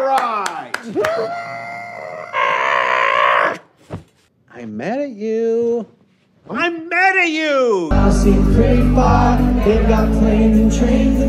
right. I'm mad at you. I'm mad at you. I see pretty far. They've got planes and trains.